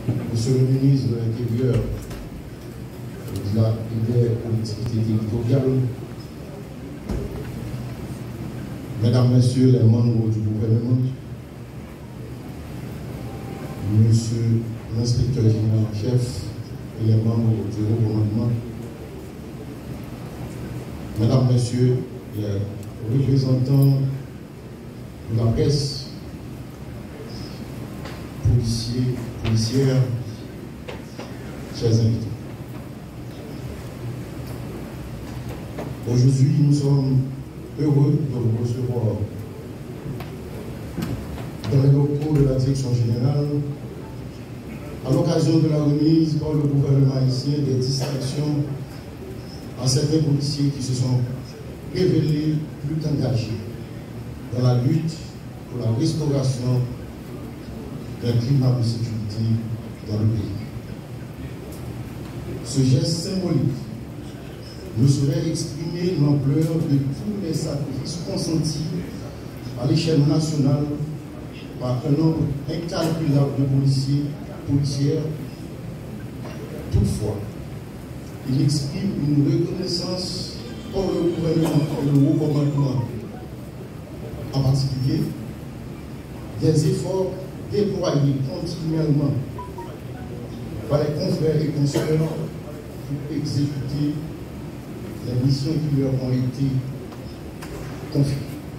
Monsieur le ministre de l'Intérieur, de la collectivité territoriale, Mesdames, Messieurs les membres du gouvernement, Monsieur l'inspecteur général en chef et les membres du haut commandement, Mesdames, Messieurs les représentants de la presse, policiers, policières, chers invités. Aujourd'hui, nous sommes heureux de vous recevoir dans les locaux de la direction générale à l'occasion de la remise par le gouvernement haïtien des distinctions à certains policiers qui se sont révélés plus qu'engagés dans la lutte pour la restauration d'un climat de sécurité dans le pays. Ce geste symbolique nous saurait exprimer l'ampleur de tous les sacrifices consentis à l'échelle nationale par un nombre incalculable de policiers, policières. Toutefois, il exprime une reconnaissance pour le gouvernement et le haut commandement, en particulier des efforts déployés continuellement par les confrères et consoeurs pour exécuter les missions qui leur ont été confiées.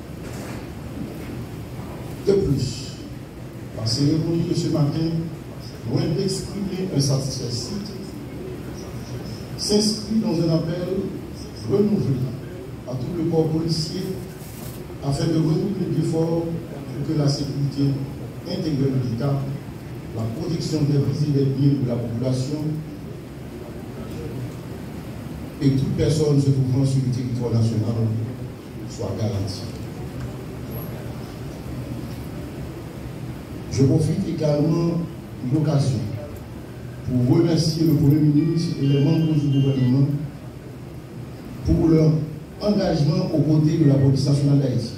De plus, la cérémonie de ce matin, loin d'exprimer un satisfait, s'inscrit dans un appel renouvelé à tout le corps policier afin de redoubler d'efforts pour que la sécurité intégrée de l'État, la protection des vies et des biens de la population et toute personne se trouvant sur le territoire national soit garantie. Je profite également de l'occasion pour remercier le Premier ministre et les membres du gouvernement pour leur engagement aux côtés de la police nationale d'Haïti.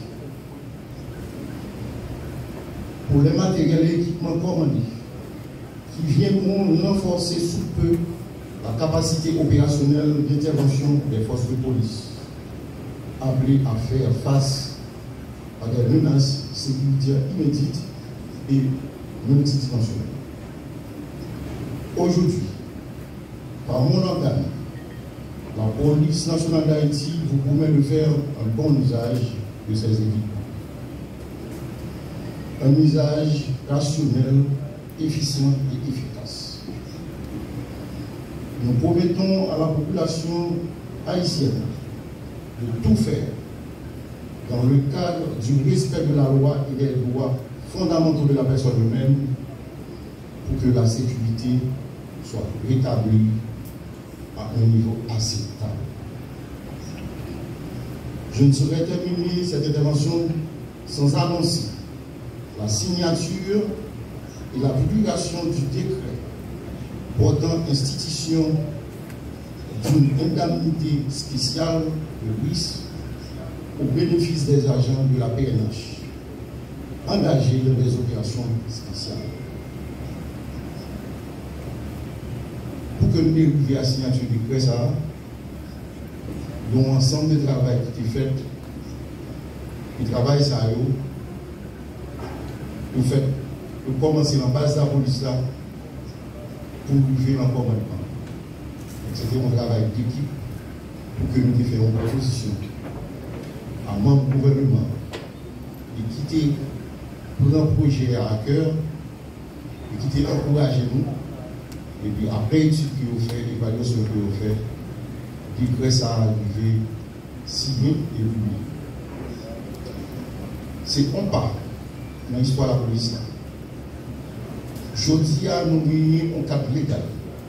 Pour les matériels et équipements commandés qui viendront renforcer sous peu la capacité opérationnelle d'intervention des forces de police appelées à faire face à des menaces sécuritaires inédites et multidimensionnelles. Aujourd'hui, par mon organe, la police nationale d'Haïti vous promet de faire un bon usage de ces équipements. Un usage rationnel, efficient et efficace. Nous promettons à la population haïtienne de tout faire dans le cadre du respect de la loi et des droits fondamentaux de la personne humaine pour que la sécurité soit rétablie à un niveau acceptable. Je ne saurais terminer cette intervention sans annoncer la signature et la publication du décret portant institution d'une indemnité spéciale de risque au bénéfice des agents de la PNH engagés dans des opérations spéciales. Pour que nous arrivions à la signature du décret, dont ensemble de travail qui est fait, le travail ça a nous fait commencer en base de la police là pour arriver en commandement. C'était un travail d'équipe pour que nous fassions une proposition à membres du gouvernement et qui pour un projet à cœur et qui encouragé nous. Et puis après l'étude que vous faites, l'évaluation que vous faites, décret ça a arrivé signé et publié. C'est un pas dans l'histoire de la police. Jeudi, nous avons un cadre légal.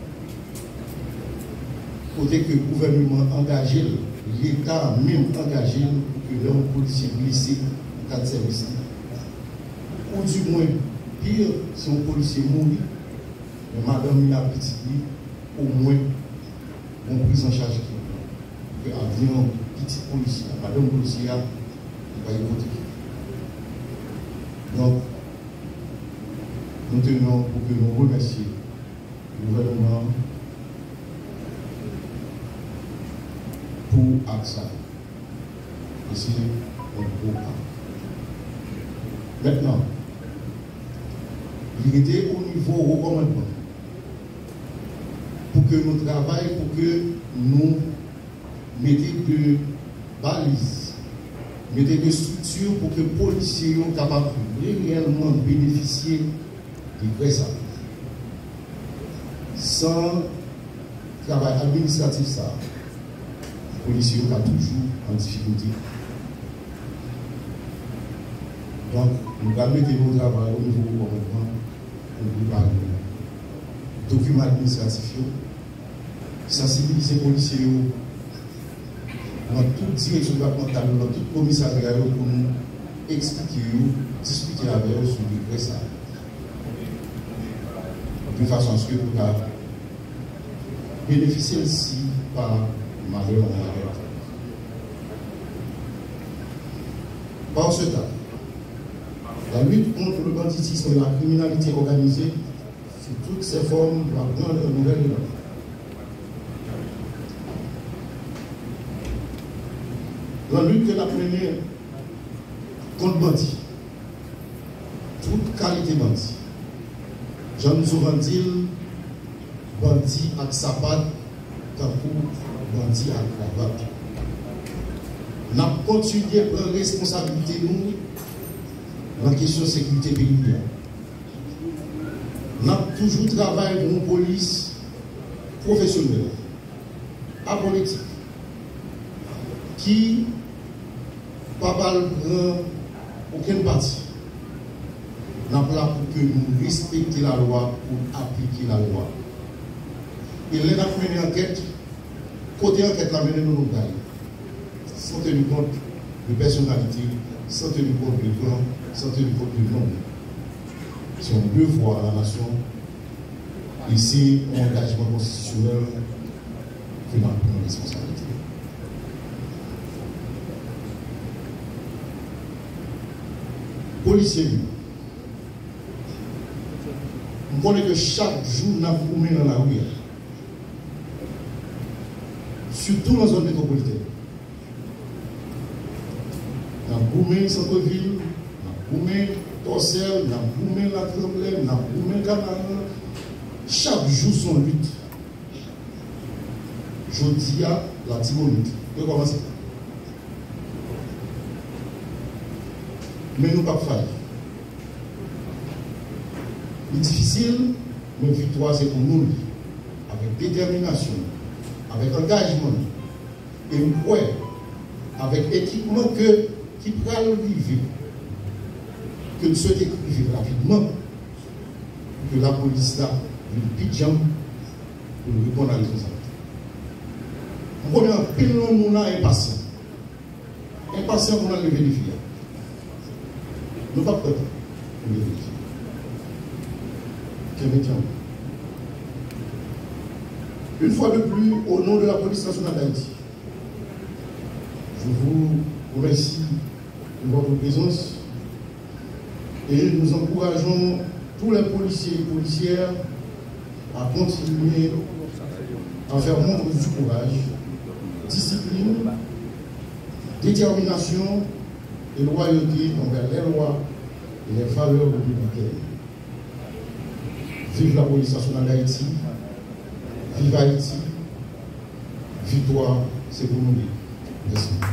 Côté que le gouvernement engagé, l'État même engagé pour que l'homme policier blessé en cas de service. Ou du moins, pire, si un policier mourit, madame la petite au moins, on prise en charge qui a un petit policier, madame policière, il va y voter. Donc, nous tenons pour que nous remercions gouvernement pour AXA. Et c'est un gros pas. Maintenant, il était au niveau recommandement pour que nous travaillions, pour que nous mettions de balises, mettions de structures pour que les policiers soient capables de réellement bénéficier de vrais salaires. Sans travail administratif, ça, les policiers sont toujours en difficulté. Donc, nous allons mettre nos travail au niveau du gouvernement, au niveau de documents administratifs, sensibiliser les policiers dans toute direction départementale, dans tout commissariat pour nous expliquer, discuter avec eux sur les vrais salaires. De façon à ce que nous bénéficier aussi par malheur en malheur. Par ce temps, la lutte contre le banditisme et la criminalité organisée, sous toutes ses formes, doit prendre un nouvel élan. La lutte que la menée contre bandit, toute qualité bandit, j'en nous souvent dit, bandit avec sapat, tant que bandit avec cravate. Nous avons continué à prendre responsabilité nous dans la question de sécurité pays. Nous avons toujours travaillé pour une police professionnelle, apolitique, qui ne prend aucune partie. Nous sommes là pour que nous respections la loi, pour appliquer la loi. Et là, nous avons mené une enquête, côté enquête, nous avons mené nos gars, sans tenir compte de personnalité, sans tenir compte de grand, sans tenir compte de nombre. C'est un devoir à la nation. Ici, un engagement constitutionnel que nous avons pris en responsabilité. Policiers, on connaît que chaque jour, nous avons dans la rue. Surtout dans la zone métropolitaine. Nous avons boumé centre-ville, nous avons boumé Torsel, nous avons boumé la Tremblay, nous avons boumé Canal. Chaque jour, son lutte. Je dis à la Timonite. De commencer. Mais nous ne pouvons pas faire. C'est difficile, mais victoire, c'est pour nous. Avec détermination, avec engagement, et ouais, avec équipement qui pourra le vivre, que nous souhaitons vivre rapidement, que la police là, une petite jambe, pour nous répondre à la responsabilité. On connaît un pile de monde impatient. Impatient pour nous lever les filles. Nous ne sommes pas prêts pour les vérifier. Une fois de plus, au nom de la police nationale d'Haïti, je vous remercie de votre présence et nous encourageons tous les policiers et policières à continuer à faire montre du courage, discipline, détermination et loyauté envers les lois et les valeurs républicaines. Vive la police nationale d'Haïti, vive Haïti, victoire, c'est pour nous. Merci.